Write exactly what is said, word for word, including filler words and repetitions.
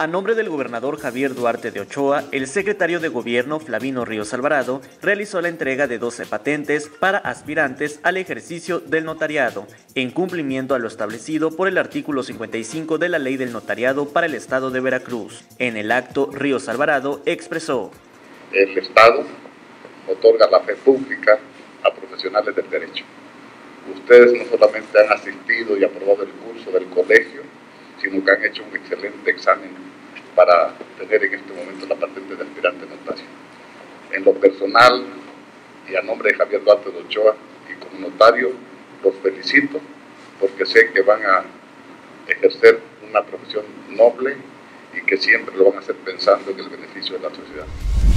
A nombre del gobernador Javier Duarte de Ochoa, el secretario de Gobierno Flavino Ríos Alvarado realizó la entrega de doce patentes para aspirantes al ejercicio del notariado, en cumplimiento a lo establecido por el artículo cincuenta y cinco de la Ley del Notariado para el Estado de Veracruz. En el acto, Ríos Alvarado expresó: El Estado otorga la fe pública a profesionales del derecho. Ustedes no solamente han asistido y aprobado el curso del colegio, sino que han hecho un excelente examen para tener en este momento la patente de aspirante notario. En lo personal y a nombre de Javier Duarte de Ochoa y como notario, los felicito porque sé que van a ejercer una profesión noble y que siempre lo van a hacer pensando en el beneficio de la sociedad.